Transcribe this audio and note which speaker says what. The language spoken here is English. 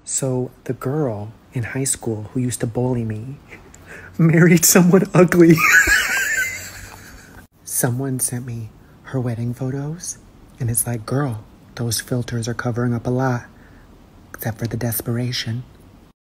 Speaker 1: So the girl in high school who used to bully me married someone ugly. Someone sent me her wedding photos, and it's like, girl, those filters are covering up a lot, except for the desperation.